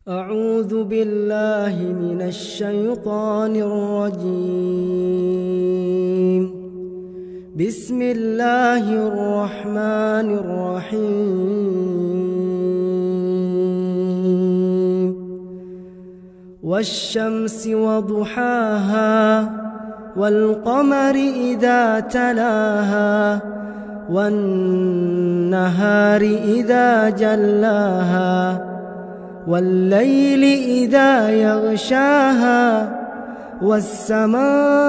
أعوذ بالله من الشيطان الرجيم. بسم الله الرحمن الرحيم. والشمس وضحاها والقمر إذا تلاها والنهار إذا جلاها والليل إذا يغشاها والسماء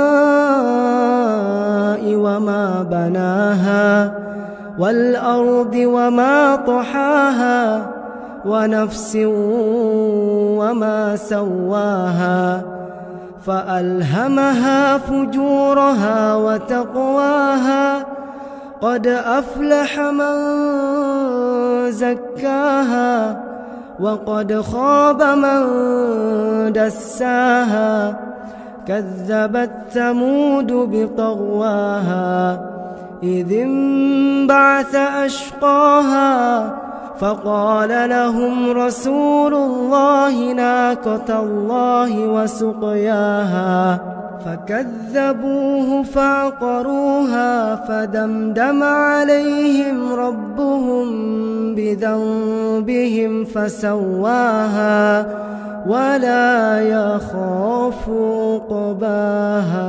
وما بناها والأرض وما طحاها ونفس وما سواها فألهمها فجورها وتقواها قد أفلح من زكاها وقد خاب من دساها كذبت ثمود بطغواها إذ انبعث أشقاها فقال لهم رسول الله ناقة الله وسقياها فكذبوه فعقروها فدمدم عليهم ربهم بذنبهم فسواها ولا يخاف عقباها.